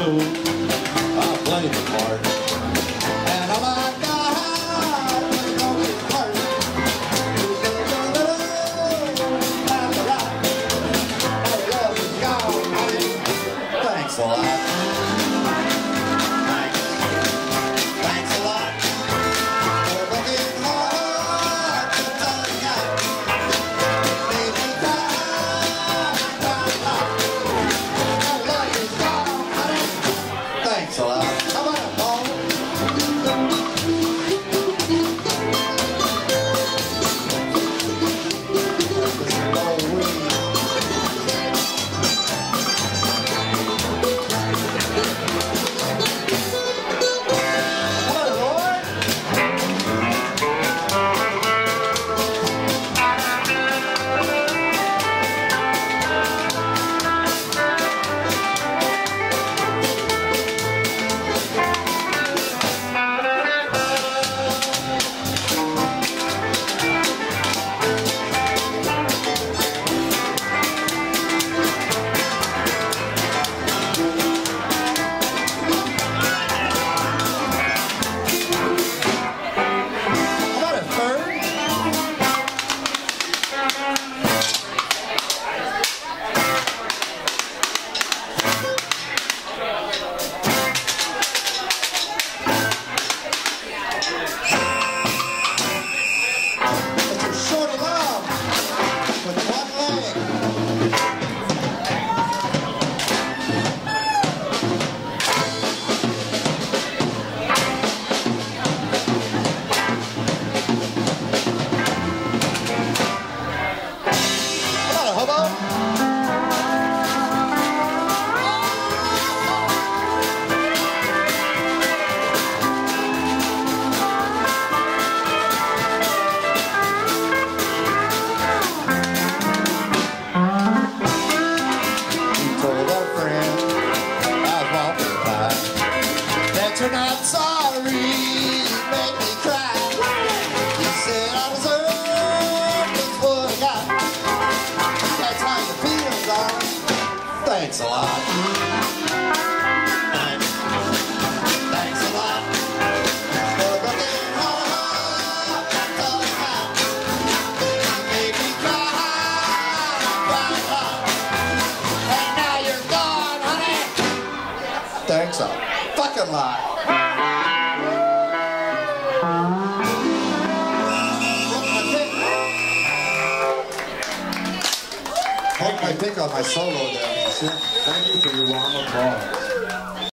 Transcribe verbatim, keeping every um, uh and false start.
fool. I played the part. And I'm like, God, I'm gonna get hurt. That's right. My love is gone, honey. Thanks a lot. Thanks. Thanks a lot. For looking hard to tell me out. Made me cry, cry, cry. My love is gone, honey. Thanks a lot. Come on, Paul. You're not sorry, you made me cry. You said I deserve just what I got. That's how you feel, darling. Thanks a lot. Thanks. Thanks a lot. For looking hard and telling out. You made me cry, cry, cry. And now you're gone, honey. Thanks a fucking lot. Take my pick on my solo there. Thank you for your warm applause.